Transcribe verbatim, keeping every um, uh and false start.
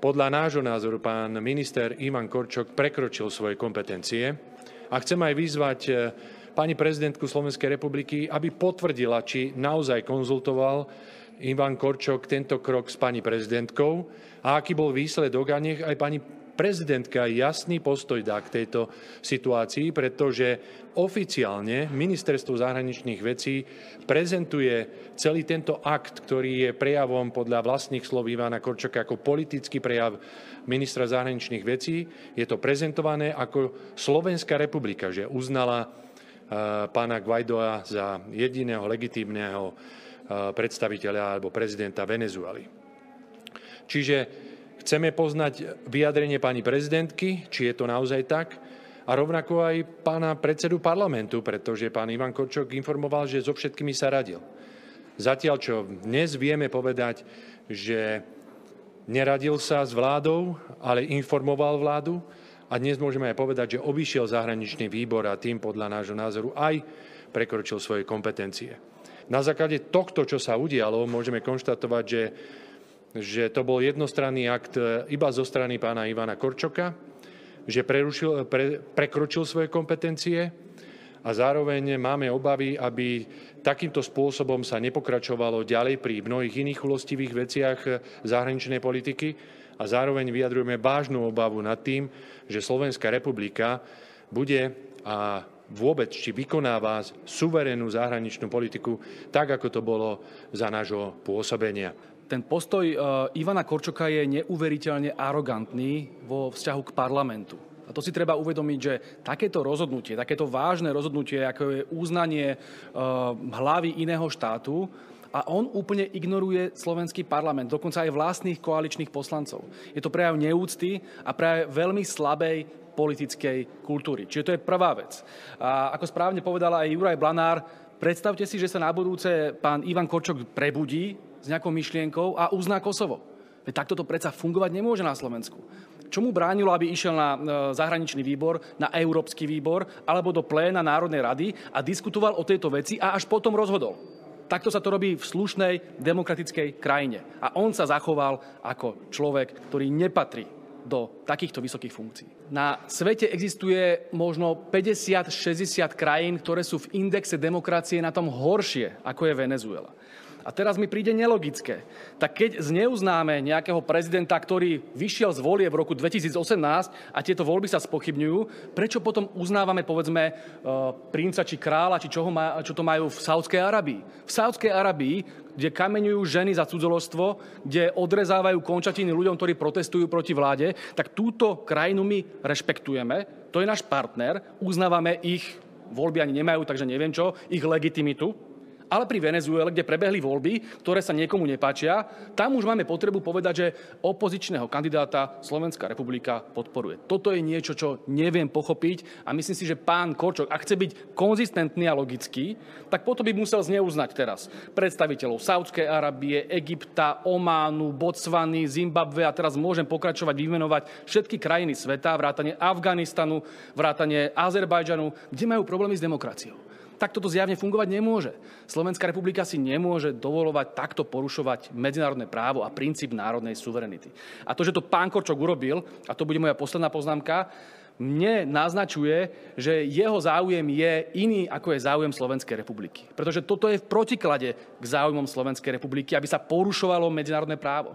Podľa nášho názoru pán minister Ivan Korčok prekročil svoje kompetencie a chcem aj vyzvať pani prezidentku Slovenskej republiky, aby potvrdila, či naozaj konzultoval Ivan Korčok tento krok s pani prezidentkou a aký bol výsledok, a nech aj pani prezidentka jasný postoj dá k tejto situácii, pretože oficiálne Ministerstvo zahraničných vecí prezentuje celý tento akt, ktorý je prejavom podľa vlastných slov Ivana Korčoka ako politický prejav ministra zahraničných vecí. Je to prezentované ako Slovenská republika, že uznala pána Guaidoa za jediného legitímneho predstaviteľa alebo prezidenta Venezuely. Čiže chceme poznať vyjadrenie pani prezidentky, či je to naozaj tak, a rovnako aj pána predsedu parlamentu, pretože pán Ivan Korčok informoval, že so všetkými sa radil. Zatiaľ, čo dnes vieme povedať, že neradil sa s vládou, ale informoval vládu, a dnes môžeme aj povedať, že obišiel zahraničný výbor a tým podľa nášho názoru aj prekročil svoje kompetencie. Na základe tohto, čo sa udialo, môžeme konštatovať, že že to bol jednostranný akt iba zo strany pána Ivana Korčoka, že prerušil, pre, prekročil svoje kompetencie a zároveň máme obavy, aby takýmto spôsobom sa nepokračovalo ďalej pri mnohých iných chulostivých veciach zahraničnej politiky a zároveň vyjadrujeme vážnu obavu nad tým, že Slovenská republika bude a vôbec, či vykonáva suverénnu zahraničnú politiku tak, ako to bolo za nášho pôsobenia. Ten postoj Ivana Korčoka je neuveriteľne arogantný vo vzťahu k parlamentu. A to si treba uvedomiť, že takéto rozhodnutie, takéto vážne rozhodnutie, ako je uznanie hlavy iného štátu, a on úplne ignoruje slovenský parlament, dokonca aj vlastných koaličných poslancov. Je to prejav neúcty a prejav veľmi slabej politickej kultúry. Čiže to je prvá vec. A ako správne povedala aj Juraj Blanár, predstavte si, že sa na budúce pán Ivan Korčok prebudí s nejakou myšlienkou a uzná Kosovo. Veď takto to predsa fungovať nemôže na Slovensku. Čo mu bránilo, aby išiel na zahraničný výbor, na Európsky výbor alebo do pléna Národnej rady a diskutoval o tejto veci a až potom rozhodol. Takto sa to robí v slušnej demokratickej krajine. A on sa zachoval ako človek, ktorý nepatrí do takýchto vysokých funkcií. Na svete existuje možno päťdesiat šesťdesiat krajín, ktoré sú v indexe demokracie na tom horšie, ako je Venezuela. A teraz mi príde nelogické. Tak keď zneuznáme nejakého prezidenta, ktorý vyšiel z volie v roku dvetisícosemnásť a tieto voľby sa spochybňujú, prečo potom uznávame, povedzme, princa či kráľa, či čo, má, čo to majú v Saudskej Arabii? V Saudskej Arabii, kde kameňujú ženy za cudzoložstvo, kde odrezávajú končatiny ľuďom, ktorí protestujú proti vláde, tak túto krajinu my rešpektujeme. To je náš partner, uznávame ich, voľby ani nemajú, takže neviem čo, ich legitimitu. Ale pri Venezuele, kde prebehli voľby, ktoré sa niekomu nepáčia, tam už máme potrebu povedať, že opozičného kandidáta Slovenská republika podporuje. Toto je niečo, čo neviem pochopiť a myslím si, že pán Korčok, ak chce byť konzistentný a logický, tak potom by musel zneuznať teraz predstaviteľov Saudskej Arábie, Egypta, Ománu, Botswany, Zimbabwe a teraz môžem pokračovať, vymenovať všetky krajiny sveta, vrátane Afganistanu, vrátane Azerbajdžanu, kde majú problémy s demokraciou. Tak toto zjavne fungovať nemôže. Slovenská republika si nemôže dovoľovať takto porušovať medzinárodné právo a princíp národnej suverenity. A to, že to pán Korčok urobil, a to bude moja posledná poznámka, mne naznačuje, že jeho záujem je iný, ako je záujem Slovenskej republiky. Pretože toto je v protiklade k záujmom Slovenskej republiky, aby sa porušovalo medzinárodné právo.